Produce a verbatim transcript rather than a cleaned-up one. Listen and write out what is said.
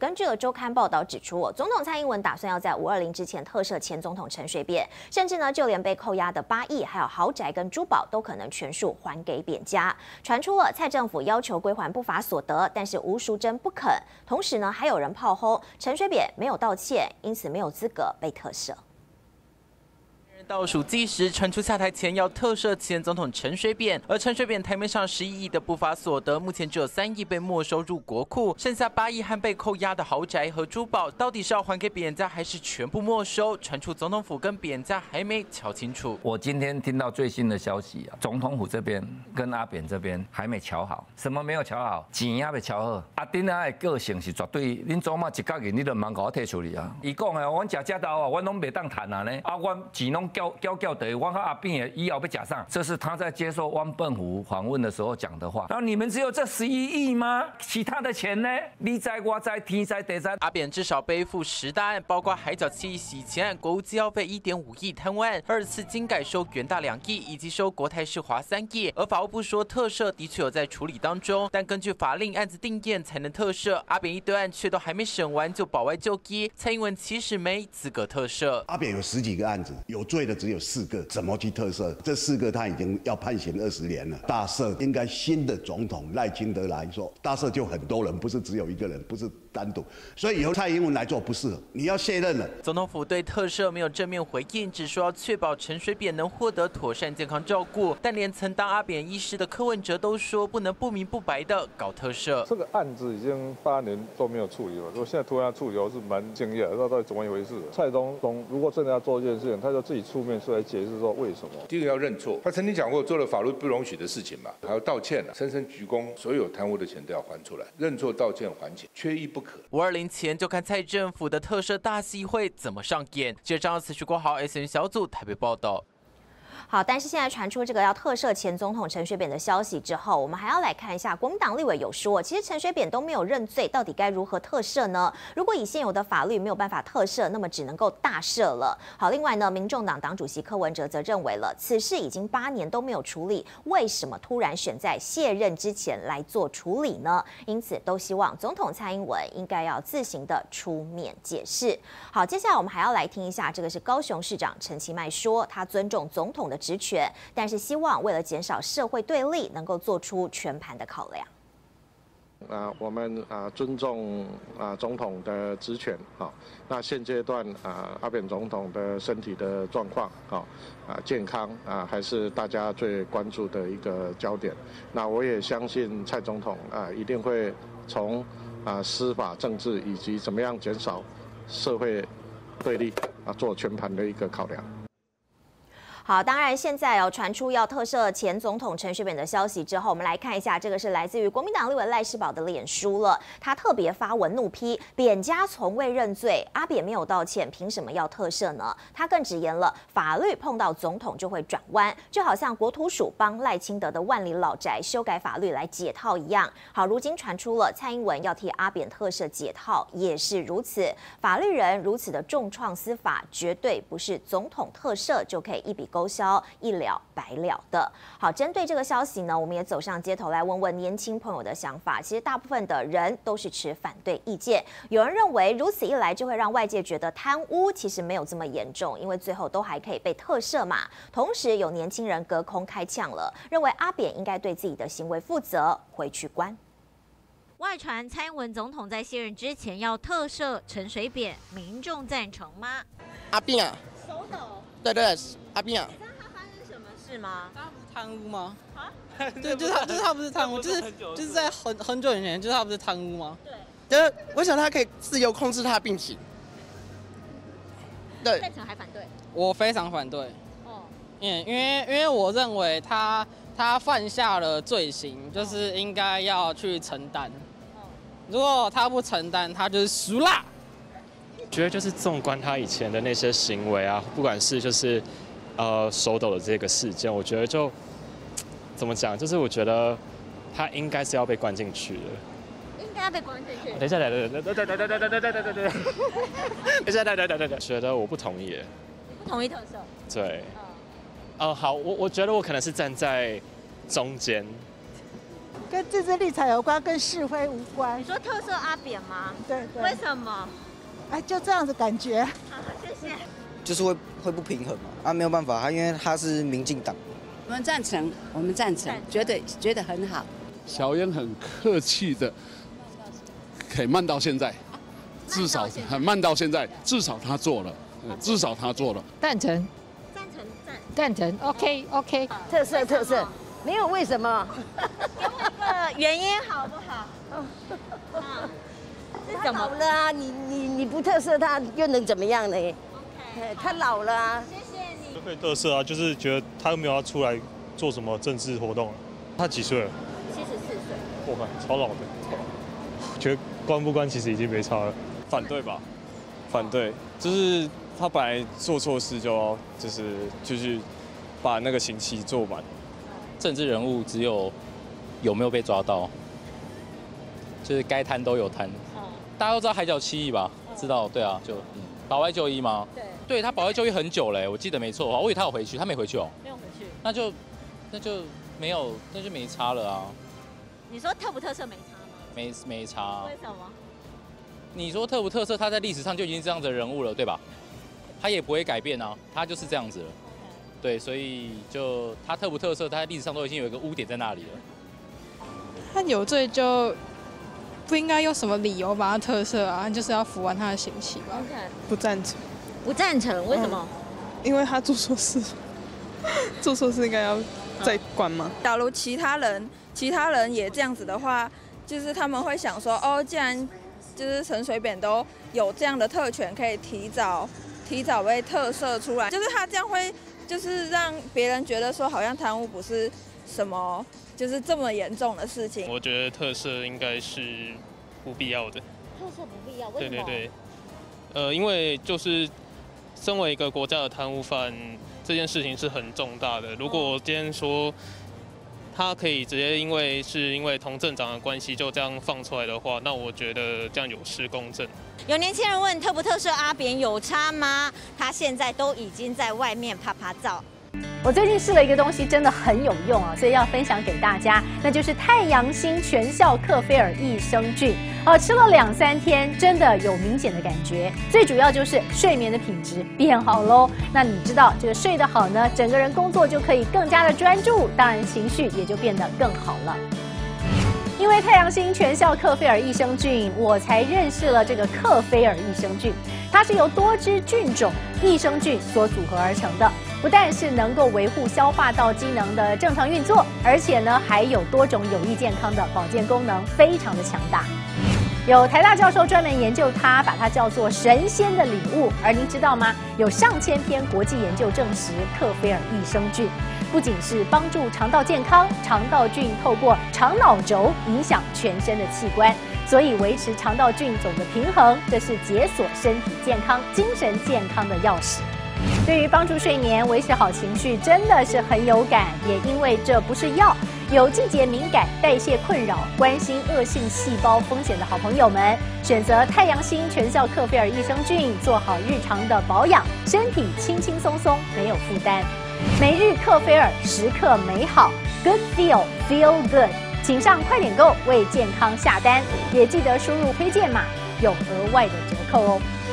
根据了周刊报道指出，总统蔡英文打算要在五二零之前特赦前总统陈水扁，甚至呢，就连被扣押的八亿还有豪宅跟珠宝都可能全数还给扁家。传出了蔡政府要求归还不法所得，但是吴淑珍不肯。同时呢，还有人炮轰陈水扁没有道歉，因此没有资格被特赦。 倒数计时，传出下台前要特赦前总统陈水扁，而陈水扁台面上十一亿的不法所得，目前只有三亿被没收入国库，剩下八亿和被扣押的豪宅和珠宝，到底是要还给扁家还是全部没收？传出总统府跟扁家还没瞧清楚。 我今天听到最新的消息啊，总统府这边跟阿扁这边还没瞧好，什么没有瞧好？钱也没瞧好。阿丁啊的个性是绝对，恁祖妈一角银你就茫甲我摕出去啊！伊讲的，阮食食到啊，阮拢袂当谈啊呢，啊，阮钱拢。 交交交的，我和阿扁也以后被假上，这是他在接受汪笨湖访问的时候讲的话。然后你们只有这十一亿吗？其他的钱呢？你在我在天在地在。 阿扁至少背负十大案，包括海角七亿洗钱案、国务机要费一点五亿贪污案、二次经改收元大两亿，以及收国泰世华三亿。而法务部说特赦的确有在处理当中，但根据法令，案子定验才能特赦。阿扁一堆案却都还没审完就保外就医，蔡英文其实没资格特赦。 阿扁有十几个案子，有罪的只有四个，怎么去特赦？这四个他已经要判刑二十年了。大赦应该新的总统赖清德来说，大赦就很多人，不是只有一个人，不是单独。所以以后蔡英文来做不适合，你要卸任了。 总统府对特赦没有正面回应，只说要确保陈水扁能获得妥善健康照顾。但连曾当阿扁医师的柯文哲都说，不能不明不白的搞特赦。 这个案子已经八年都没有处理了，我现在突然要处理，我是蛮惊讶，不知道到底怎么一回事。蔡总统如果真的要做这件事情，他就自己出面出来解释说为什么。 第一个要认错，他曾经讲过做了法律不容许的事情嘛，还要道歉了，深深鞠躬，所有贪污的钱都要还出来，认错道歉还钱，缺一不可。 五二零前就看蔡政府的特赦大戏会怎么上演。记者张思徐国豪 S N 小组台北报道。 好，但是现在传出这个要特赦前总统陈水扁的消息之后，我们还要来看一下国民党立委有说，其实陈水扁都没有认罪，到底该如何特赦呢？如果以现有的法律没有办法特赦，那么只能够大赦了。好，另外呢，民众党党主席柯文哲则认为了，此事已经八年都没有处理，为什么突然选在卸任之前来做处理呢？因此，都希望总统蔡英文应该要自行的出面解释。好，接下来我们还要来听一下，这个是高雄市长陈其迈说，他尊重总统的职权，但是希望为了减少社会对立，能够做出全盘的考量。 啊，我们啊尊重啊总统的职权，好，那现阶段啊阿扁总统的身体的状况，好啊健康啊还是大家最关注的一个焦点。那我也相信蔡总统啊一定会从啊司法、政治以及怎么样减少社会对立啊做全盘的一个考量。 好，当然现在有传出要特赦前总统陈水扁的消息之后，我们来看一下，这个是来自于国民党立委赖士葆的脸书了。他特别发文怒批扁家从未认罪，阿扁没有道歉，凭什么要特赦呢？他更直言了，法律碰到总统就会转弯，就好像国土署帮赖清德的万里老宅修改法律来解套一样。好，如今传出了蔡英文要替阿扁特赦解套，也是如此。法律人如此的重创司法，绝对不是总统特赦就可以一笔勾销一了百了的。好，针对这个消息呢，我们也走上街头来问问年轻朋友的想法。其实大部分的人都是持反对意见，有人认为如此一来就会让外界觉得贪污其实没有这么严重，因为最后都还可以被特赦嘛。同时有年轻人隔空开呛了，认为阿扁应该对自己的行为负责，回去关。 外传蔡英文总统在卸任之前要特赦陈水扁，民众赞成吗？ 阿扁啊， 手抖。 对对，阿扁啊。 你知道他发生什么事吗？ 他不是贪污吗？ 啊？ 对，就是他，就是他不是贪污，就是就是在很很久以前，就是他不是贪污吗？ 对。 就是我想他可以自由控制他的病情。对。 赞成还反对？ 我非常反对。 哦。 因因为因为我认为他他犯下了罪行，就是应该要去承担。如果他不承担，他就是输啦。 觉得就是纵观他以前的那些行为啊，不管是就是呃手抖的这个事件，我觉得就怎么讲，就是我觉得他应该是要被关进去的。 应该要被关进去。 等一下，等等等等等等等等等等等等等，等一下，等等等等等，觉得我不同意。你不同意特赦？ 对。哦、呃，好，我我觉得我可能是站在中间。 跟自制力才有关，跟是非无关。 你说特色阿扁吗？ 对对。 为什么？ 哎，就这样子感觉。 好，谢谢。 就是会会不平衡嘛，啊，没有办法，他因为他是民进党。 我们赞成，我们赞成，觉得觉得很好。 小英很客气的，可以慢到现在，至少很慢到现在，至少他做了，至少他做了。 赞成， 赞成赞赞成 ，OK OK。 特色特色，没有为什么。 给我一个原因好不好？啊， 是怎么了啊？你你你不特色，他又能怎么样呢？ OK， 他老了啊。谢谢你。 可以特色啊，就是觉得他又没有要出来做什么政治活动。他几岁了？ 七十四岁。 我靠，超老的。觉得关不关其实已经没差了。 反对吧？反对，就是他本来做错事就要就是就是把那个刑期做完。 政治人物只有有没有被抓到，就是该贪都有贪。嗯、大家都知道海角七亿吧？嗯、知道，对啊，就嗯，保外就医吗？对，对他保外就医很久嘞，我记得没错，我以为他有回去，他没回去哦。 没有回去。 那就那就没有，那就没差了啊。 你说特不特色没差吗？ 没没差。 为什么？ 你说特不特色，他在历史上就已经是这样子的人物了，对吧？他也不会改变啊，他就是这样子了。对，所以就他特不特色，他在历史上都已经有一个污点在那里了。 他有罪就不应该用什么理由把他特色啊，就是要服完他的刑期吧。 Okay. 不赞成。 不赞成？为什么？ 嗯、因为他做错事，做错事应该要再关吗？ 假如其他人其他人也这样子的话，就是他们会想说，哦，既然就是陈水扁都有这样的特权，可以提早提早被特赦出来，就是他这样会就是让别人觉得说，好像贪污不是什么就是这么严重的事情。 我觉得特赦应该是不必要的。 特赦不必要，为什么？ 对对对，呃，因为就是身为一个国家的贪污犯，这件事情是很重大的。如果今天说他可以直接因为是因为同镇长的关系就这样放出来的话，那我觉得这样有失公正。 有年轻人问特不特赦阿扁有差吗？他现在都已经在外面啪啪照。 我最近试了一个东西，真的很有用啊，所以要分享给大家，那就是太阳星全效克菲尔益生菌。哦，吃了两三天，真的有明显的感觉。最主要就是睡眠的品质变好喽。那你知道这个睡得好呢，整个人工作就可以更加的专注，当然情绪也就变得更好了。因为太阳星全效克菲尔益生菌，我才认识了这个克菲尔益生菌。它是由多支菌种益生菌所组合而成的，不但是能够维护消化道机能的正常运作，而且呢还有多种有益健康的保健功能，非常的强大。有台大教授专门研究它，把它叫做神仙的礼物。而您知道吗？有上千篇国际研究证实，克菲尔益生菌不仅是帮助肠道健康，肠道菌透过肠脑轴影响全身的器官，所以维持肠道菌种的平衡，这是解锁身体健康、精神健康的钥匙。对于帮助睡眠、维持好情绪，真的是很有感。也因为这不是药，有季节敏感、代谢困扰、关心恶性细胞风险的好朋友们，选择太阳星全效克菲尔益生菌，做好日常的保养，身体轻轻松松，没有负担。每日克菲尔，时刻美好 ，Good Feel Feel Good， 请上快点购为健康下单，也记得输入推荐码，有额外的折扣哦。